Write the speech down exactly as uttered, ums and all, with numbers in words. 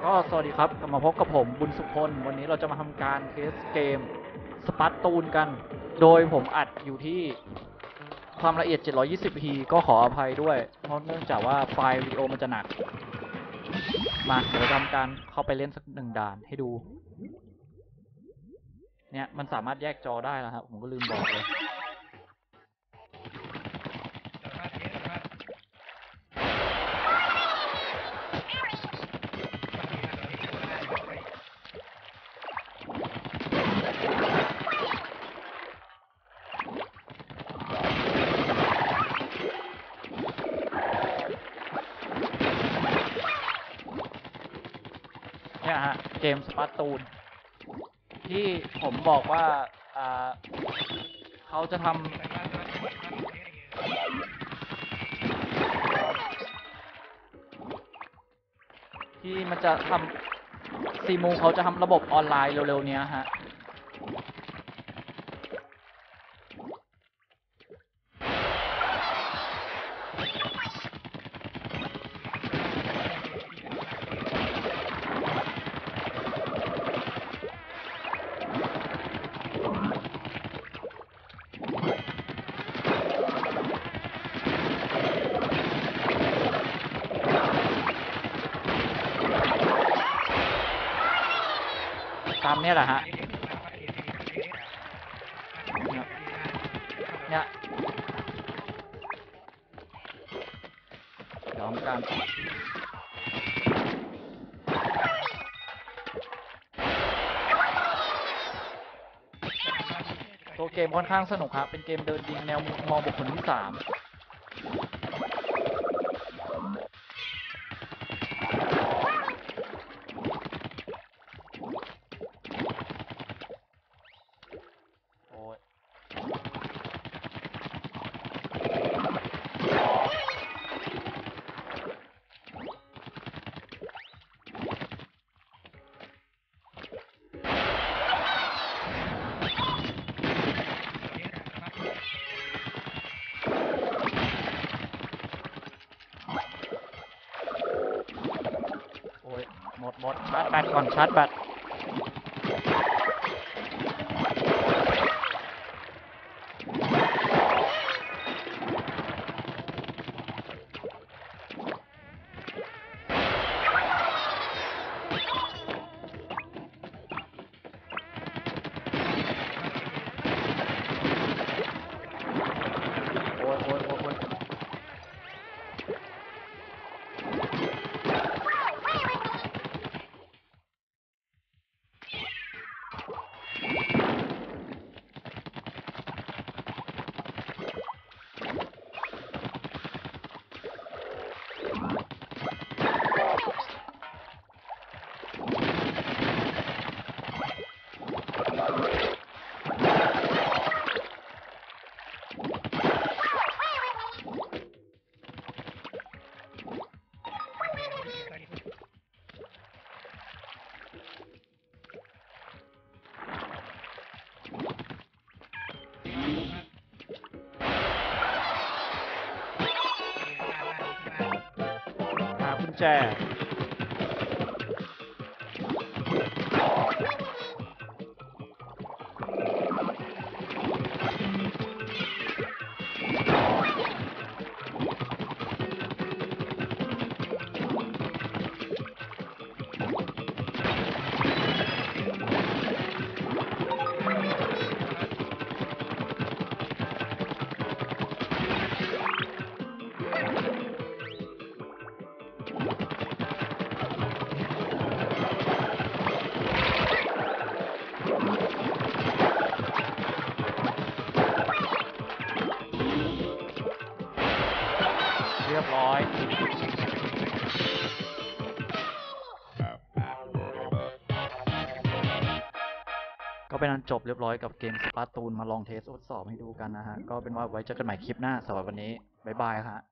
ก็สวัสดีครับกลับมาพบกับผมบุญสุพลวันนี้เราจะมาทำการเทสเกมสปาร์ตูนกันโดยผมอัดอยู่ที่ความละเอียด เจ็ดร้อยยี่สิบ พี ก็ขออภัยด้วยเพราะเนื่องจากว่าไฟล์วิดีโอมันจะหนักมาเดี๋ยวทำการเข้าไปเล่นสักหนึ่งด่านให้ดูเนี่ยมันสามารถแยกจอได้แล้วครับผมก็ลืมบอกเลยเนี่ยฮะเกมสปาร์ตูนที่ผมบอกว่าอ่าเขาจะทำที่มันจะทำซีมูเขาจะทำระบบออนไลน์เร็วๆนี้ฮะตามนี้แหละฮะเนี่ยเดี๋ยวทำการตัวเกมค่อนข้างสนุกครับเป็นเกมเดินยิงแนวมุมมองบุคคลที่สามโอ้ยโอ้ยหมดหมดชาร์จแบตก่อนชาร์จแบตโอ้ยโอ้ยโอ้ยโอ้ยหากุญแจเรียบร้อยก็เป็นอันจบเรียบร้อยกับเกมสปาร์ตูนมาลองเทสทดสอบให้ดูกันนะฮะก็เป็นว่าไว้เจอกันใหม่คลิปหน้าสำหรับวันนี้บ๊ายบายฮะ